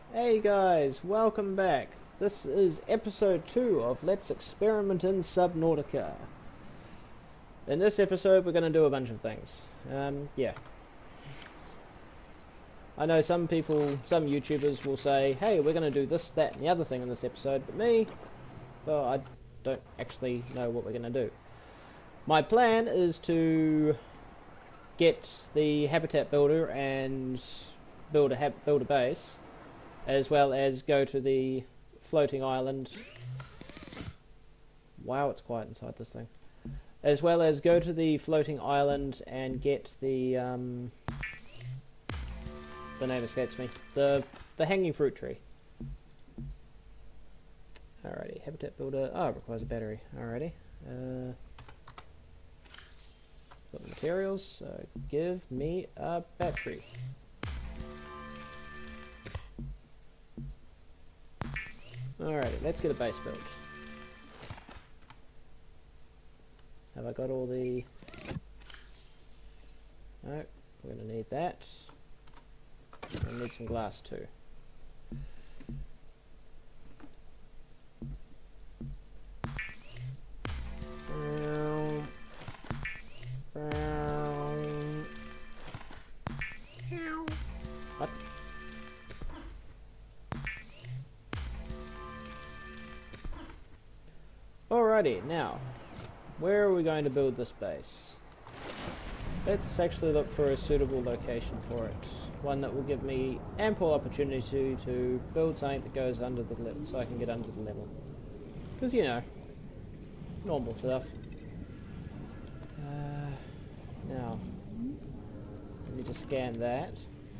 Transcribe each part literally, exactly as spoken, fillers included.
Hey guys, welcome back. This is episode two of Let's Experiment in Subnautica. In this episode we're going to do a bunch of things. Um, yeah. I know some people, some YouTubers will say, hey, we're going to do this, that and the other thing in this episode, but me, well, I don't actually know what we're going to do. My plan is to get the habitat builder and build a, ha build a base, as well as go to the floating island. Wow, it's quiet inside this thing. As well as go to the floating island and get the um, the name escapes me. The the hanging fruit tree. Alrighty, habitat builder. Oh, it requires a battery. Alrighty. Uh, got the materials. So give me a battery. Alrighty, let's get a base built. Have I got all the... No, we're going to need that. We'll need some glass too. Brown. Brown. What? Alrighty, now, where are we going to build this base? Let's actually look for a suitable location for it. One that will give me ample opportunity to, to build something that goes under the level, so I can get under the level. Because, you know, normal stuff. Uh, now, I need to scan that.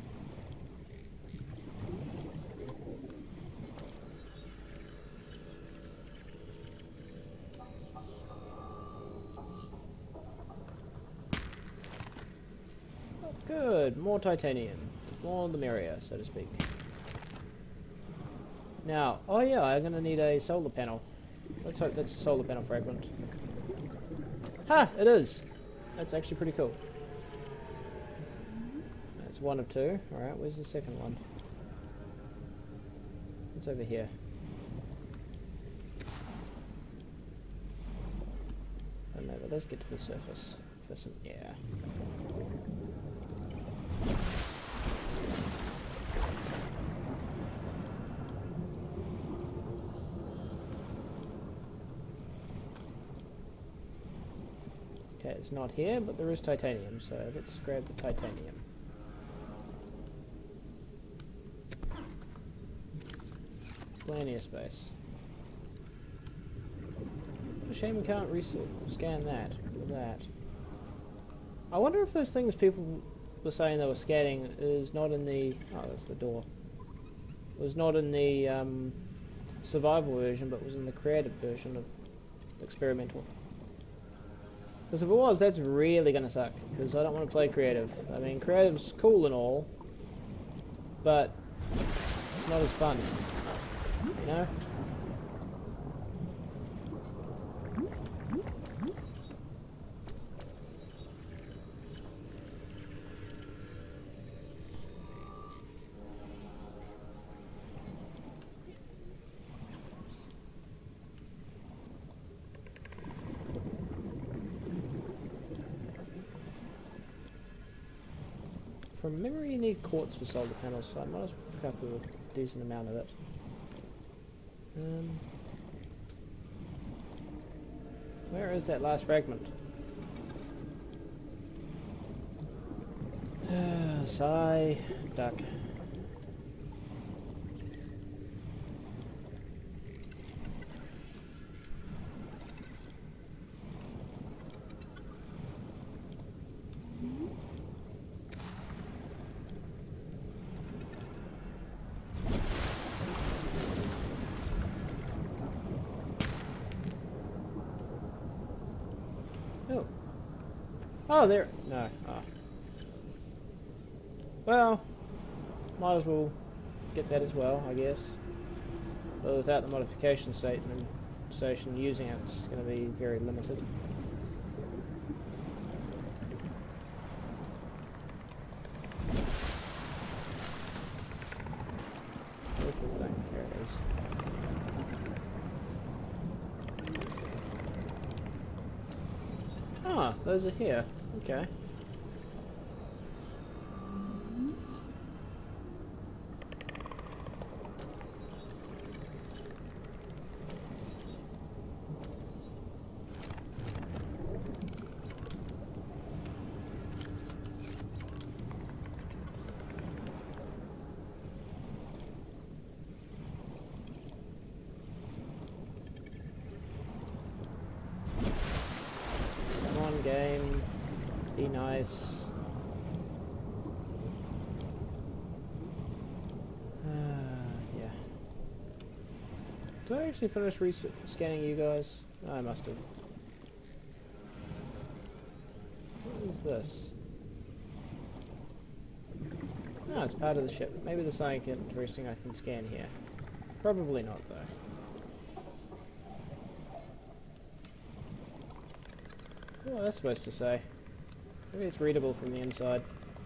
Good, more titanium. More the merrier, so to speak. Now, oh yeah, I'm going to need a solar panel. Let's hope that's a solar panel fragment. Ha! It is! That's actually pretty cool. That's one of two. Alright, where's the second one? It's over here. Oh no, but let's get to the surface. For some, yeah. Okay, it's not here, but there is titanium, so let's grab the titanium. Plenty of space. What a shame we can't scan that. Look at that. I wonder if those things people were saying they were scanning is not in the... Oh, that's the door. It was not in the um, survival version, but was in the creative version of experimental. Because if it was, that's really going to suck, because I don't want to play creative. I mean, creative's cool and all, but it's not as fun, you know? From memory, you need quartz for solar panels, so I might as well pick up a decent amount of it. Um, where is that last fragment? Sigh, duck. Oh. Oh, there. No. Oh. Well, might as well get that as well, I guess. But without the modification statement station using it, it's going to be very limited. Where's the thing? Here it is. Ah, those are here. Okay. Game, be nice. Uh, yeah. Did I actually finish re-scanning you guys? Oh, I must have. What is this? Oh, it's part of the ship. Maybe there's something interesting I can scan here. Probably not, though. What that's supposed to say? Maybe it's readable from the inside.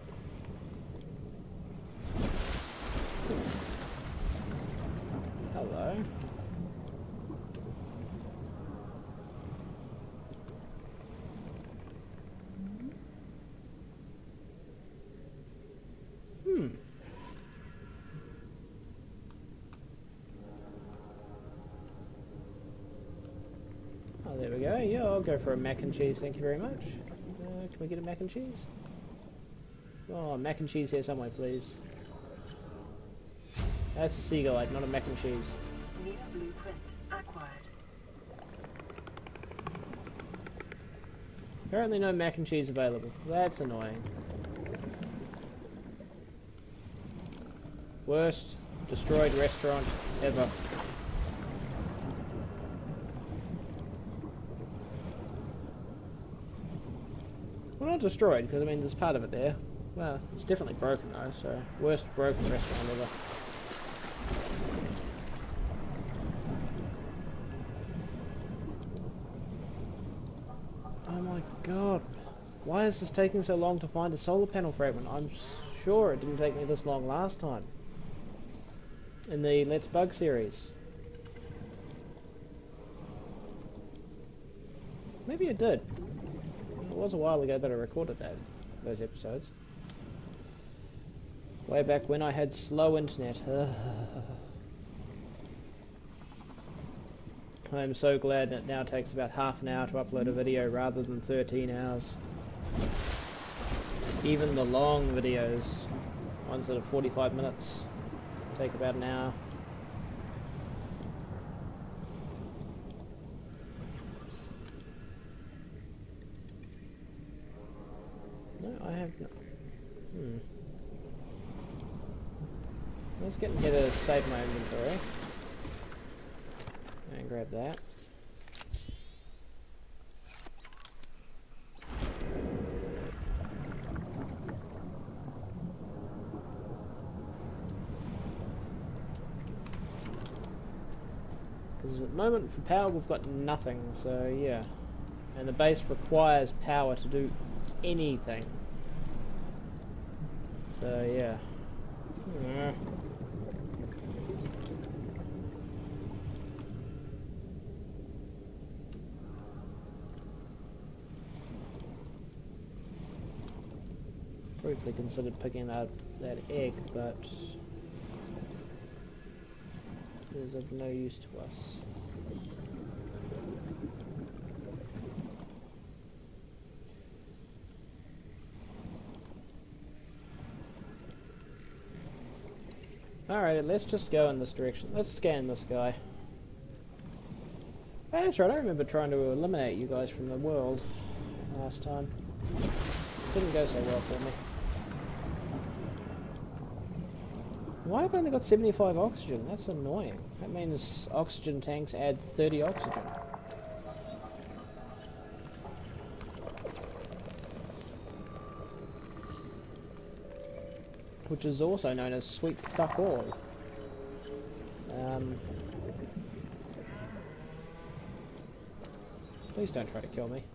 Hello. Hmm. Oh, there we go. Yeah, I'll go for a mac and cheese, thank you very much. Uh, can we get a mac and cheese? Oh, mac and cheese here somewhere, please. That's a seagull, not a mac and cheese. New blueprint acquired. Apparently no mac and cheese available. That's annoying. Worst destroyed restaurant ever. Well, not destroyed, because I mean there's part of it there. Well, it's definitely broken though, so worst broken restaurant ever. Oh my god. Why is this taking so long to find a solar panel fragment? I'm sure it didn't take me this long last time. In the Let's Bug series. Maybe it did. It was a while ago that I recorded that, those episodes. Way back when I had slow internet. I'm so glad that it now takes about half an hour to upload a video rather than thirteen hours. Even the long videos, ones that are forty-five minutes, take about an hour. No, I have no. Hmm. Let's get in here to save my inventory. And grab that. Because at the moment for power we've got nothing, so yeah. And the base requires power to do anything. So yeah. Yeah. Briefly considered picking that that egg, but it is of no use to us. Alright, let's just go in this direction. Let's scan this guy. Oh, that's right, I remember trying to eliminate you guys from the world last time. Didn't go so well for me. Why have I only got seventy-five oxygen? That's annoying. That means oxygen tanks add thirty oxygen. Which is also known as sweet fuck all. Um, please don't try to kill me.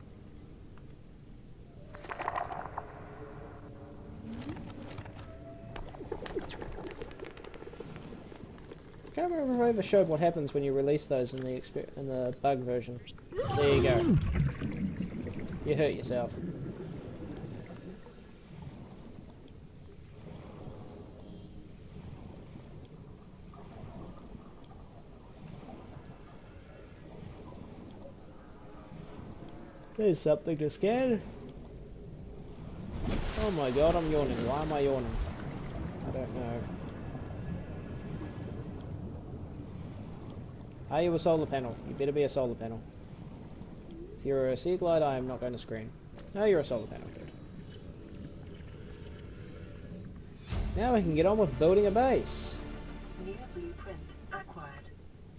can't remember if I ever showed what happens when you release those in the exper in the bug version. There you go. You hurt yourself. There's something to scan. Oh my god, I'm yawning. Why am I yawning? I don't know. Are you a solar panel? You better be a solar panel. If you're a sea glide, I am not going to screen. No, you're a solar panel, good. Now we can get on with building a base. New blueprint acquired.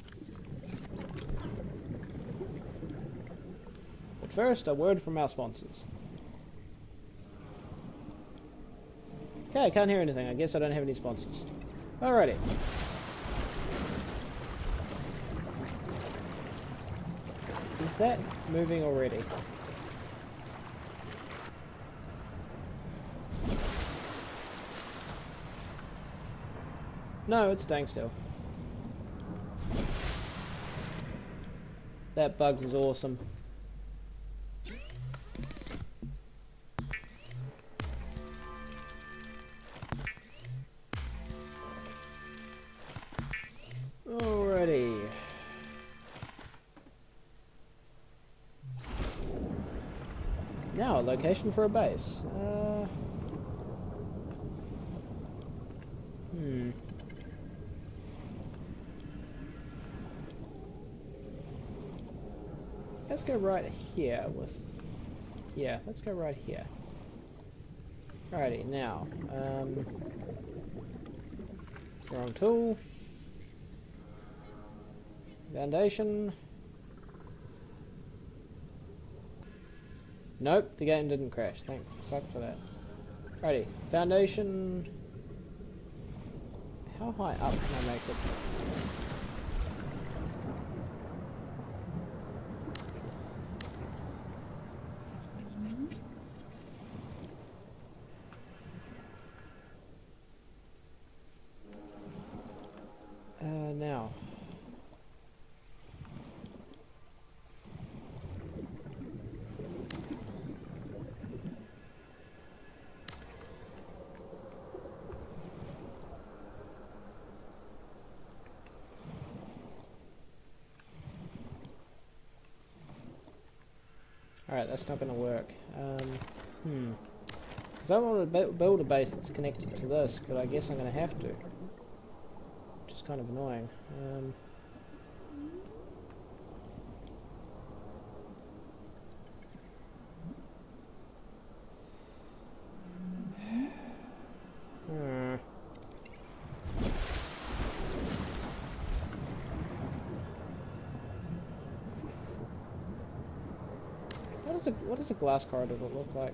But first, a word from our sponsors. Okay, I can't hear anything. I guess I don't have any sponsors. Alrighty. Is that moving already? No, it's staying still. That bug was awesome. Alrighty. Now, a location for a base. Uh, hmm. Let's go right here with... Yeah, let's go right here. Alrighty, now. Um, wrong tool. Foundation. Nope, the game didn't crash. Thank fuck for that. Alrighty, foundation. How high up can I make it? Uh, now. Alright, that's not going to work. Um, hmm. Because I want to build a base that's connected to this, but I guess I'm going to have to. Which is kind of annoying. Um, hmm. What does a what does a glass corridor look like?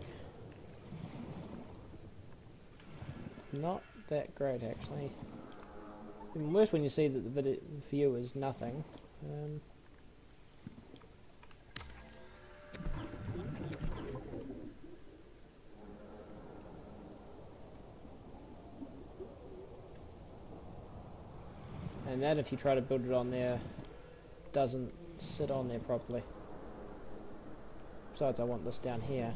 Not that great, actually. Even worse when you see that the video view is nothing. Um, and that, if you try to build it on there, doesn't sit on there properly. Besides, I want this down here.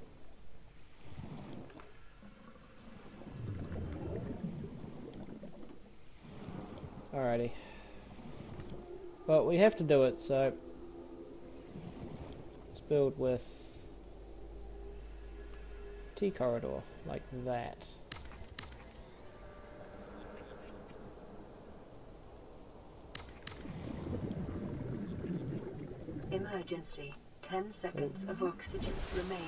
Alrighty. Well, we have to do it, so let's build with T-corridor, like that. Emergency. Ten seconds of oxygen remaining.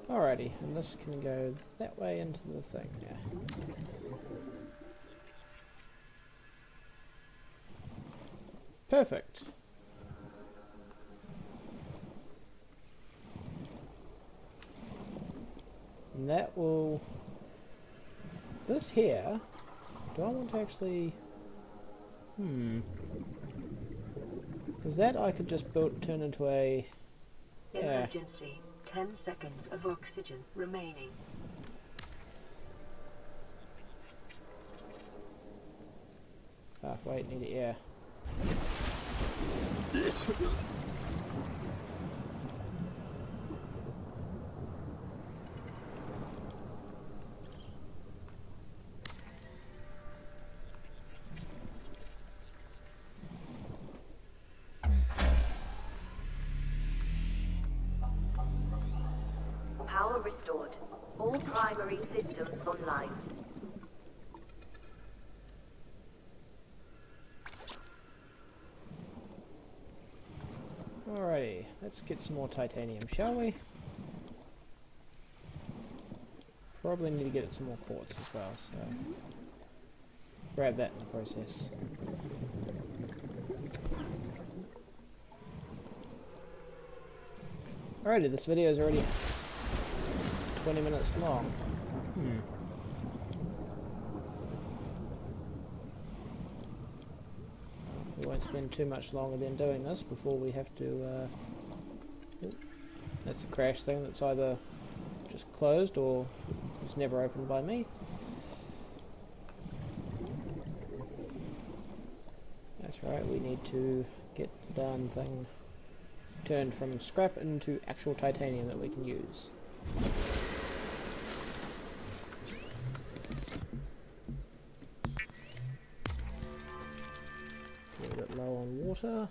Alrighty, and this can go that way into the thing, yeah. Perfect. And that will... This here... Do I want to actually... Hmm... Because that I could just build, turn into a... Yeah. Emergency. Ten seconds of oxygen remaining. Ah, wait, need it, yeah. Power restored. All primary systems online. Alrighty, let's get some more titanium, shall we? Probably need to get some more quartz as well, so... grab that in the process. Alrighty, this video is already twenty minutes long. Hmm. We won't spend too much longer than doing this before we have to, uh... that's a crash thing that's either just closed or was never opened by me. That's right, we need to get the darn thing turned from scrap into actual titanium that we can use. A little bit low on water.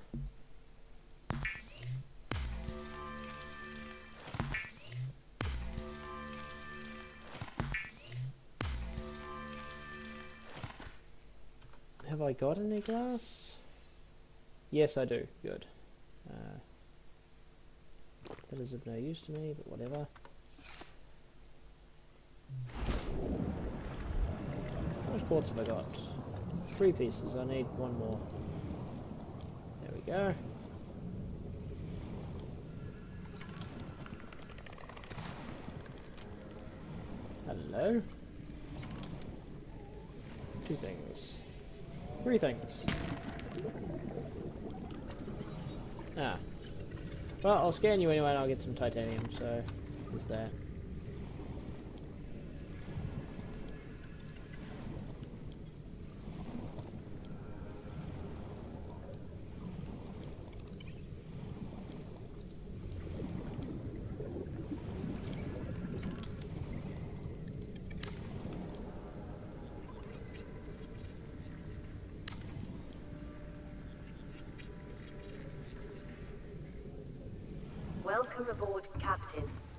Have I got any glass? Yes, I do. Good. Uh, that is of no use to me, but whatever. How much quartz have I got? Three pieces. I need one more. There we go. Hello. Two things. Three things. Ah. Well, I'll scan you anyway and I'll get some titanium, so there's that. Welcome aboard, Captain.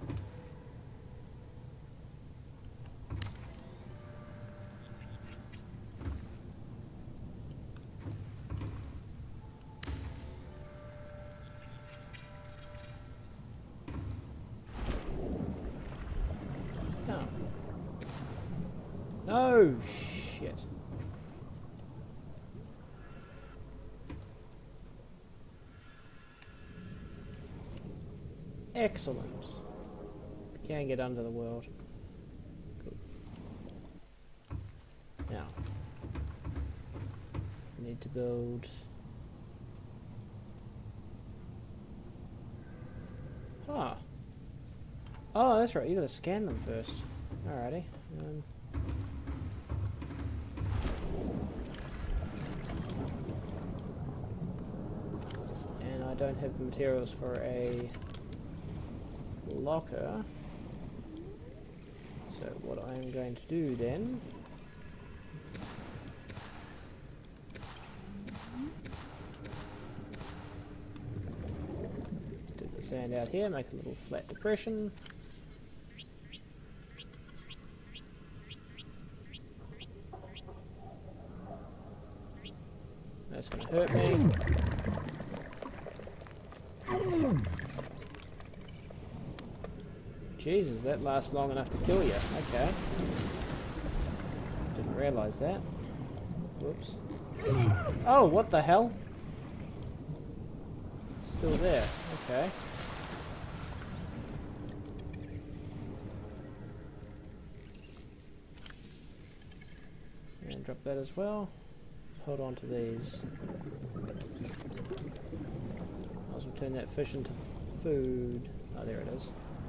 No. No shit. Excellent. Can get under the world. Cool. Now, we need to build. Ah. Oh, that's right. You gotta scan them first. Alrighty. Um, and I don't have the materials for a locker, so what I'm going to do then stick the sand out here, make a little flat depression. That's going to hurt me. Jesus, that lasts long enough to kill you. Okay. Didn't realise that. Whoops. Oh, what the hell? Still there. Okay. And drop that as well. Hold on to these. Might as well turn that fish into food. Oh, there it is.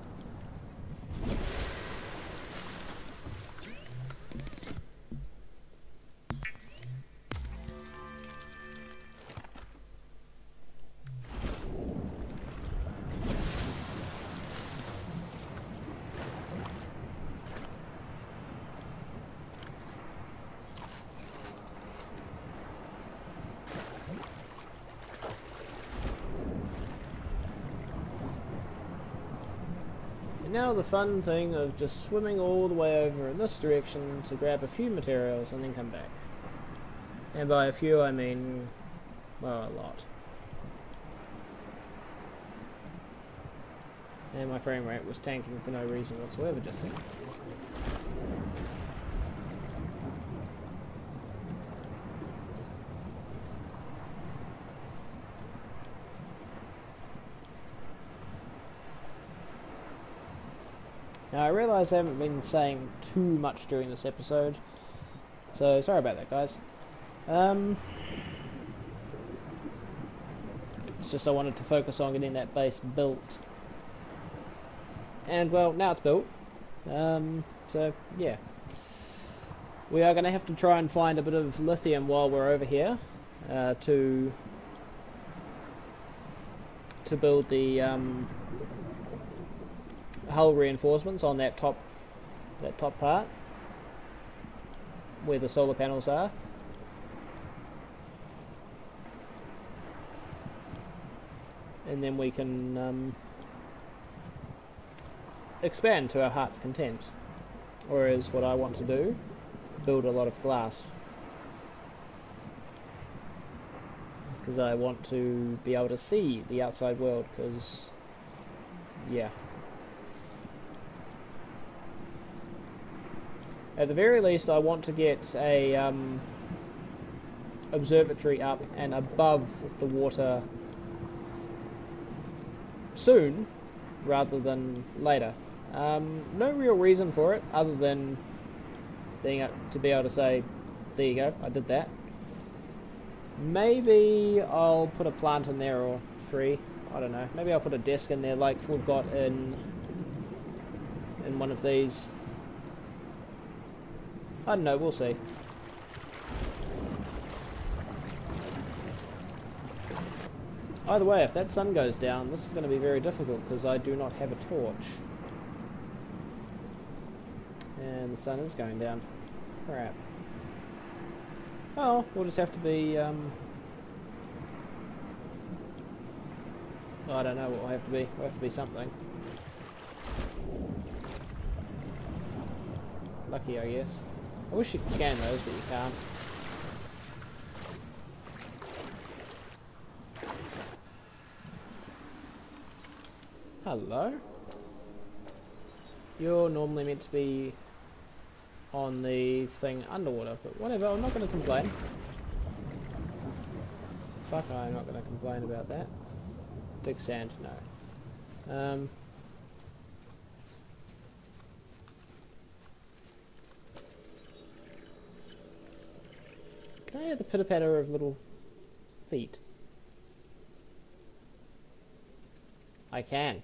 And now the fun thing of just swimming all the way over in this direction to grab a few materials and then come back. And by a few I mean, well, a lot. And my frame rate was tanking for no reason whatsoever just then. Now I realise I haven't been saying too much during this episode, so sorry about that, guys. Um, it's just I wanted to focus on getting that base built. And well, now it's built. Um, so yeah. We are going to have to try and find a bit of lithium while we're over here uh, to to build the um, hull reinforcements on that top that top part where the solar panels are. And then we can um, expand to our heart's content. Or is what I want to do, build a lot of glass. Because I want to be able to see the outside world, because, yeah. At the very least, I want to get a um, observatory up and above the water soon, rather than later. Um, no real reason for it, other than being able to be able to say, there you go, I did that. Maybe I'll put a plant in there, or three, I don't know. Maybe I'll put a desk in there like we've got in in one of these. I don't know, we'll see. Either way, if that sun goes down, this is going to be very difficult because I do not have a torch. And the sun is going down. Crap. Oh, we'll just have to be, um... I don't know what we'll have to be. We'll have to be something. Lucky, I guess. I wish you could scan those, but you can't. Hello? You're normally meant to be on the thing underwater, but whatever, I'm not going to complain. Fuck, I'm not going to complain about that. Dig sand, no. Um... Can I hear the pitter-patter of little feet? I can.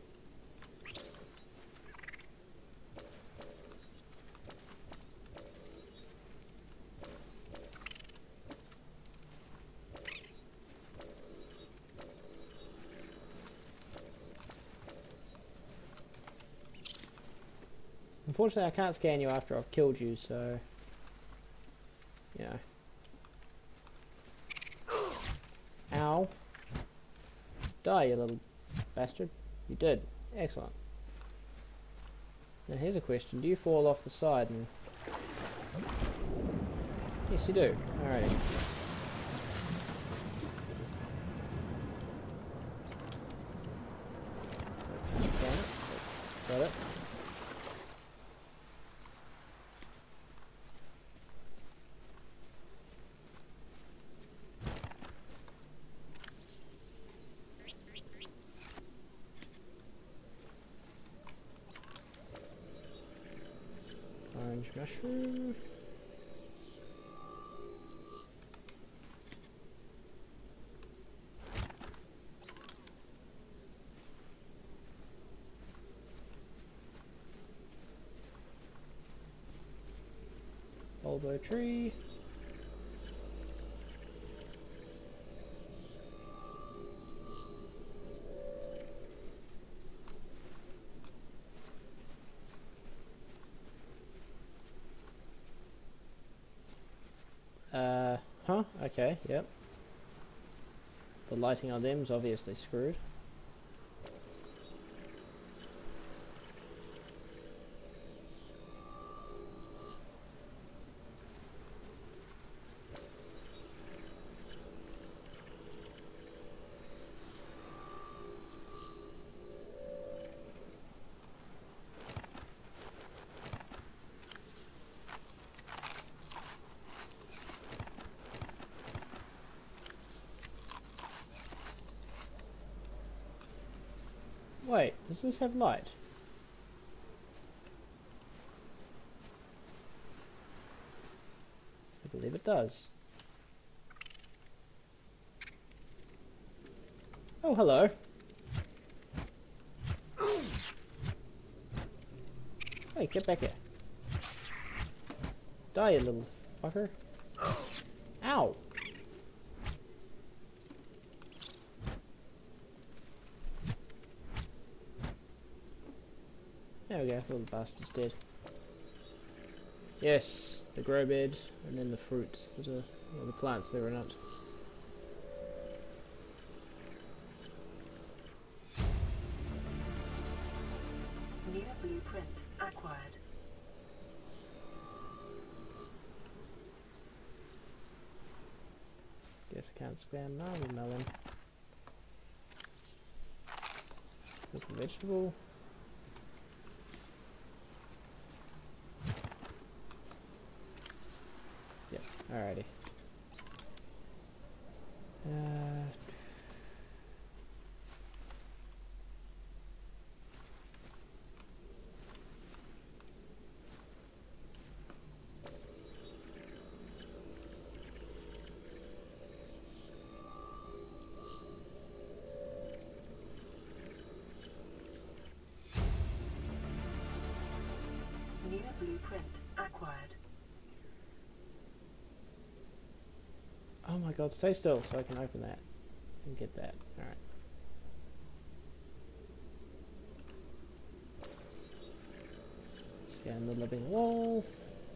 Unfortunately, I can't scan you after I've killed you, so... You know. Ow. Die, you little bastard. You did. Excellent. Now here's a question. Do you fall off the side and... Yes, you do. Alrighty. Got it. orange mushroom. Bulbo tree. Uh, huh, okay, yep. The lighting on them is obviously screwed. Wait, does this have light? I believe it does. Oh, hello. Hey, get back here. Die, you little fucker. Ow! There we go, little bastard's dead. Yes, the grow bed, and then the fruits that are, well, the plants that are in it. New blueprint acquired. Guess I can't spam marble melon. Cook a vegetable. Yep, alrighty. Uh, New blueprint acquired. oh my god, stay still so I can open that and get that. Alright. Scan the living wall.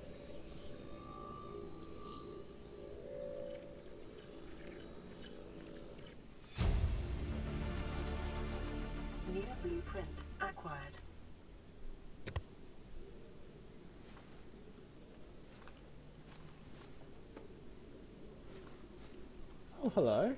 New blueprint acquired. Oh, hello.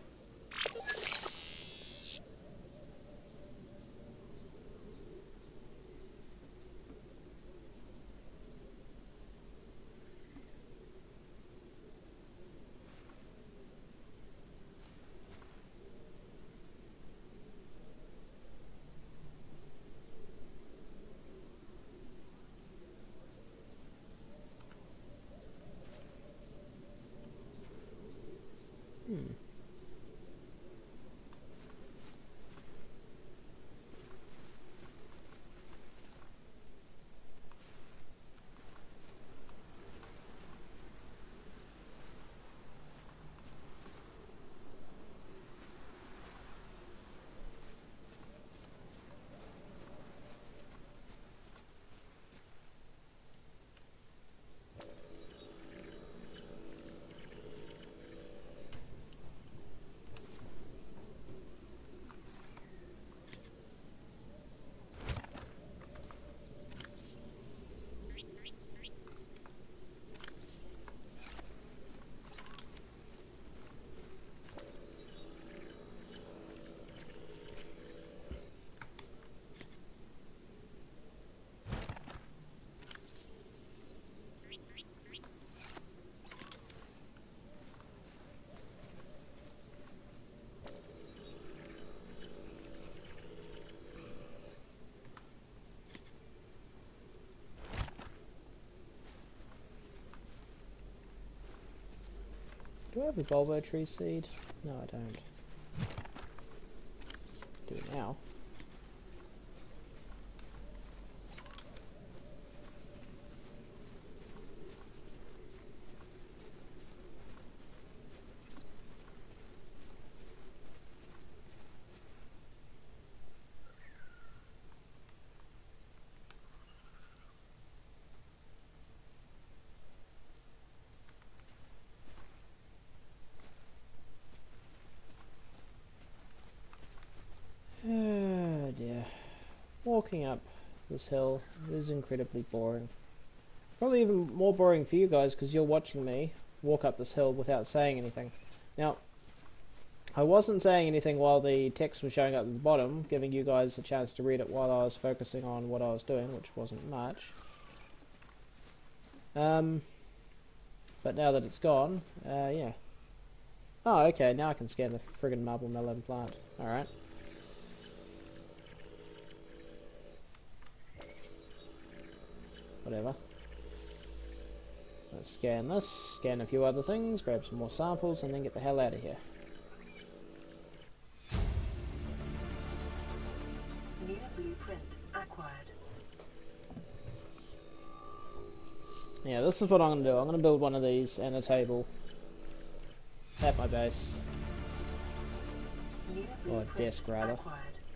Hmm. Do I have a bulbo tree seed? No, I don't. Do it now. Oh dear. Walking up this hill is incredibly boring. Probably even more boring for you guys because you're watching me walk up this hill without saying anything. Now, I wasn't saying anything while the text was showing up at the bottom, giving you guys a chance to read it while I was focusing on what I was doing, which wasn't much. Um, but now that it's gone, uh, yeah. Oh, okay, now I can scan the friggin' marble melon plant. Alright. Whatever. Let's scan this, scan a few other things, grab some more samples, and then get the hell out of here. Near blueprint acquired. Yeah, this is what I'm going to do. I'm going to build one of these and a table at my base. Near Or a blueprint desk, rather. acquired.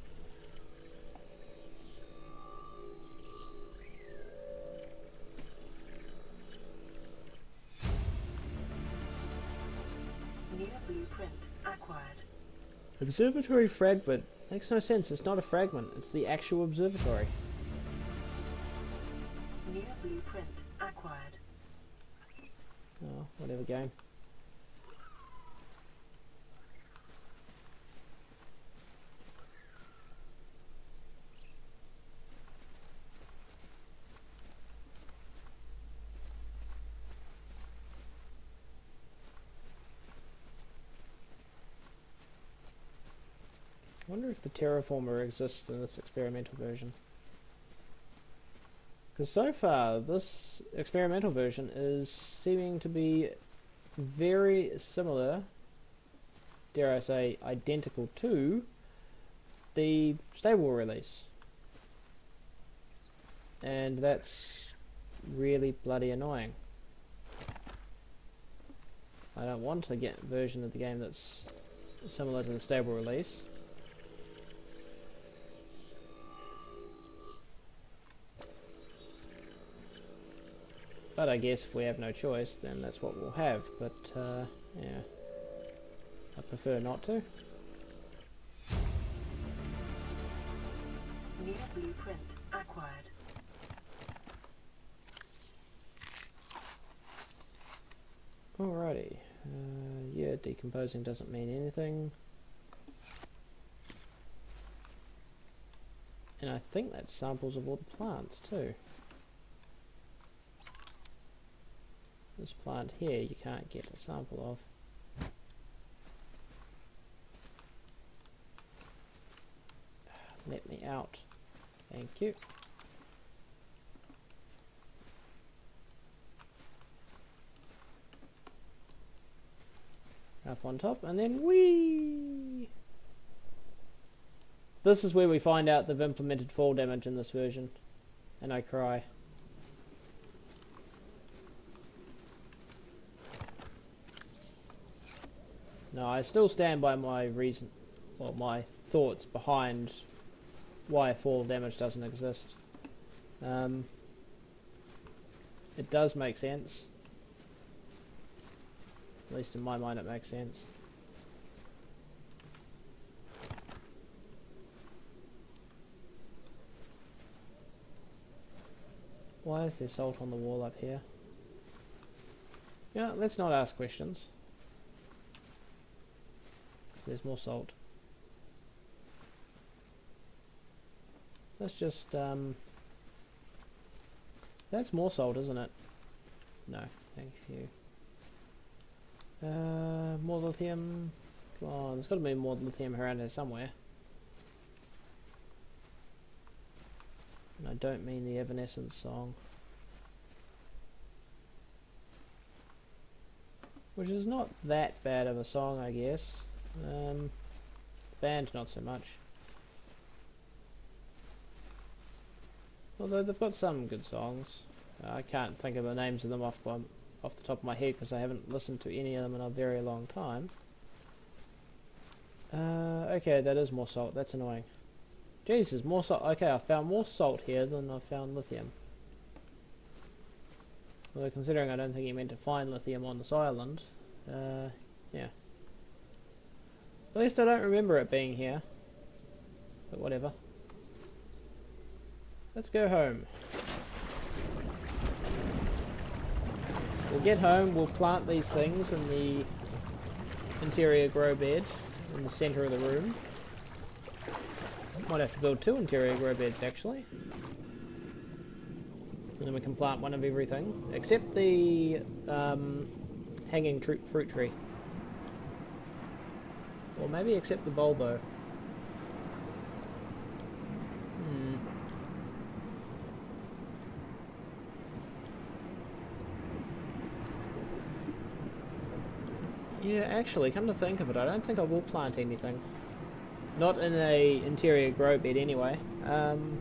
Near blueprint acquired. Observatory fragment. Makes no sense. It's not a fragment. It's the actual observatory. Near blueprint acquired. Oh, whatever game. I wonder if the terraformer exists in this experimental version. Because so far, this experimental version is seeming to be very similar, dare I say, identical to the stable release. And that's really bloody annoying. I don't want to get a version of the game that's similar to the stable release. But I guess if we have no choice, then that's what we'll have. But, uh, yeah. I prefer not to. Near blueprint acquired. Alrighty. Uh, yeah, decomposing doesn't mean anything. And I think that's samples of all the plants, too. This plant here you can't get a sample of. Let me out. Thank you. Up on top and then whee! This is where we find out they've implemented fall damage in this version. And I cry. No, I still stand by my reason, well, my thoughts behind why fall damage doesn't exist. Um, it does make sense. At least in my mind it makes sense. Why is there salt on the wall up here? Yeah, let's not ask questions. There's more salt. Let's just, um... that's more salt, isn't it? No, thank you. Uh, more lithium. Come on, there's got to be more lithium around here somewhere. And I don't mean the Evanescence song. which is not that bad of a song, I guess. Um, band, not so much. Although they've got some good songs. Uh, I can't think of the names of them off, off the top of my head because I haven't listened to any of them in a very long time. Uh, okay, that is more salt. That's annoying. Jesus, more salt. Okay, I found more salt here than I found lithium. Although considering I don't think you meant to find lithium on this island, uh, yeah. At least I don't remember it being here. But whatever. Let's go home. We'll get home, we'll plant these things in the interior grow bed in the centre of the room. Might have to build two interior grow beds actually. And then we can plant one of everything, except the um, hanging tr fruit tree. Or maybe except the bulbo. Hmm. Yeah, actually, come to think of it, I don't think I will plant anything. Not in a interior grow bed anyway. Um,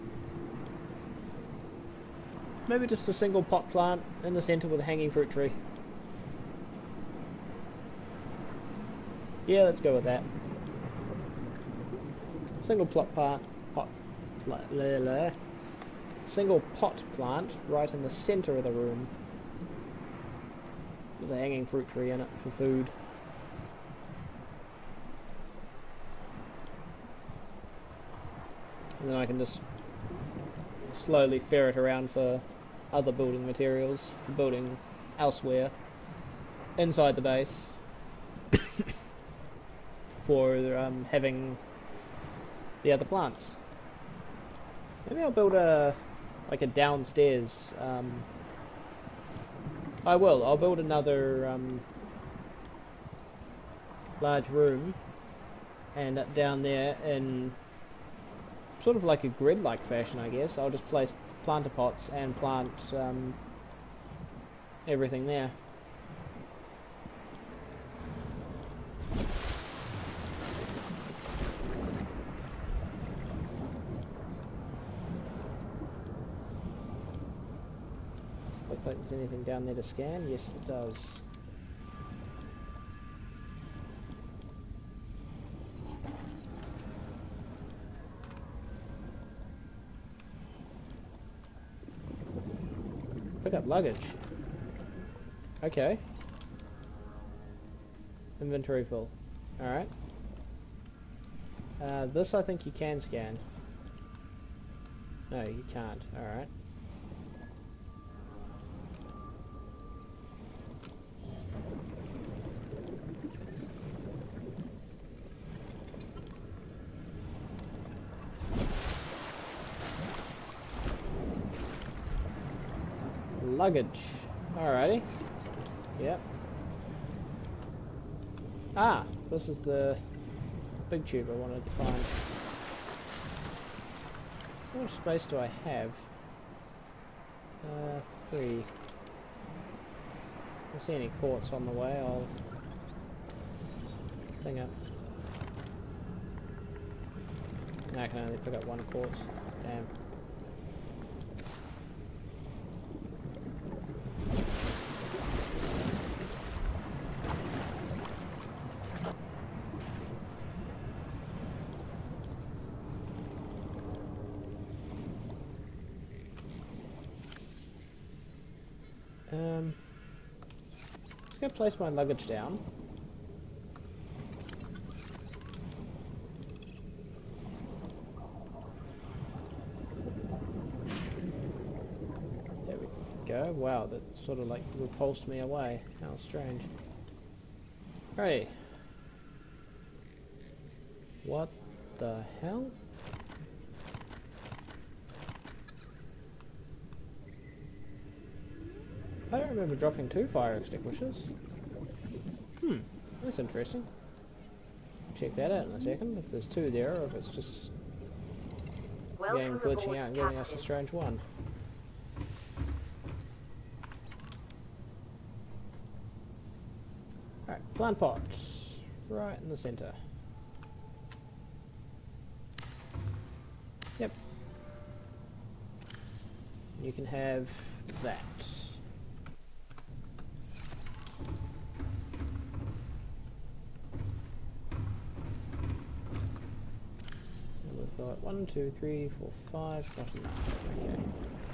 maybe just a single pot plant in the centre with a hanging fruit tree. Yeah, let's go with that. Single plot plant, pot, blah, blah, blah. Single pot plant right in the centre of the room with a hanging fruit tree in it for food. And then I can just slowly ferret around for other building materials, for building elsewhere, inside the base, for um, having the other plants. Maybe I'll build a, like a downstairs, um, I will, I'll build another um, large room, and down there in sort of like a grid-like fashion, I guess. I'll just place planter pots and plant um, everything there. Does it look like there's anything down there to scan? Yes, it does. Pick up luggage. Okay. Inventory full. Alright. Uh, this I think you can scan. No, you can't. Alright. Luggage. Alrighty. Yep. Ah, this is the big tube I wanted to find. How much space do I have? Uh, three. If I see any quartz on the way, I'll thing up. No, I can only pick up one quartz. Damn. Um, just gonna place my luggage down. There we go. Wow, that sort of like repulsed me away. How strange. Hey. What the hell? I don't remember dropping two fire extinguishers. Hmm, that's interesting. Check that out in a second, if there's two there, or if it's just the game glitching out and giving us a strange one. Alright, plant pot. Right in the center. Yep. You can have that. And we've got one, two, three, four, five, not enough. Okay.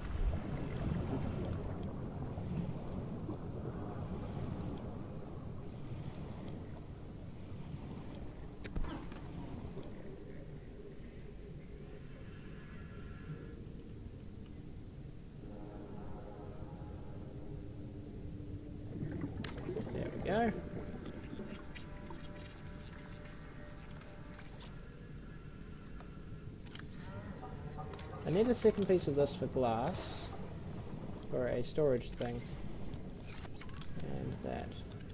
Go. I need a second piece of this for glass, for a storage thing, and that.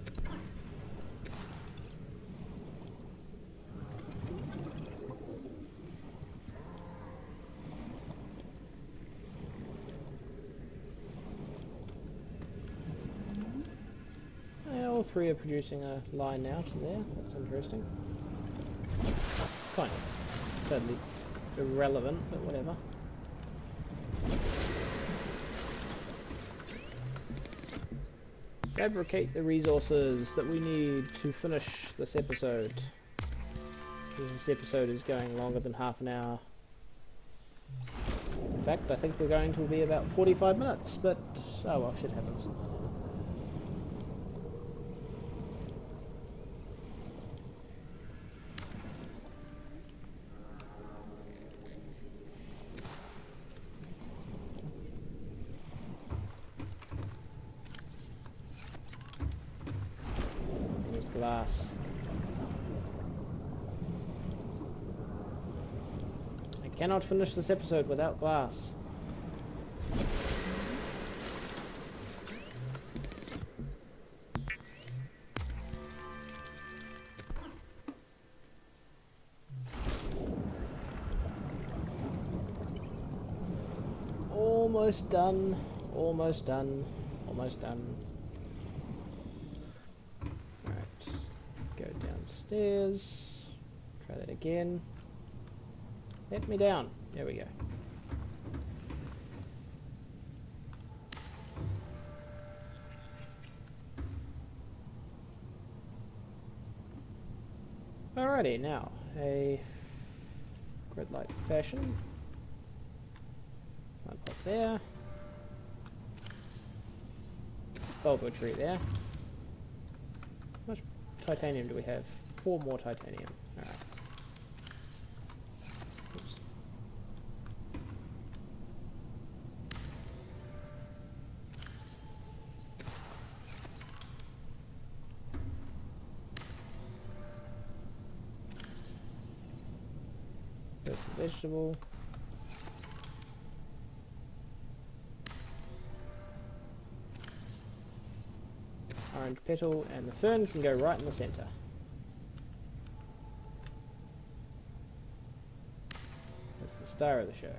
All three are producing a line now to there. That's interesting. Kind of totally irrelevant, but whatever. Fabricate the resources that we need to finish this episode. This episode is going longer than half an hour. In fact, I think we're going to be about forty-five minutes, but oh well, shit happens. Glass. I cannot finish this episode without glass. Almost done, almost done, almost done. Downstairs. Try that again. Let me down. There we go. Alrighty, now a grid light fashion. Plant pot there. Bulb tree there. How much titanium do we have? Four more titanium. Alright. Oops. There's the vegetable. Orange petal, and the fern can go right in the center. That's the star of the show.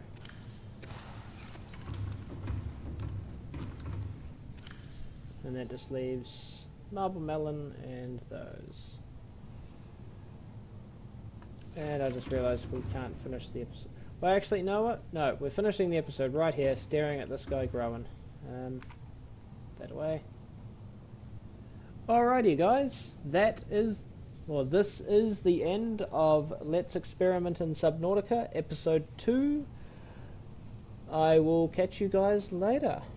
And that just leaves marble melon and those. And I just realized we can't finish the episode. Well, actually, you know what? No, we're finishing the episode right here, staring at this guy growing. Um, that away. Alrighty guys, that is, well this is the end of Let's Experiment in Subnautica, episode two. I will catch you guys later.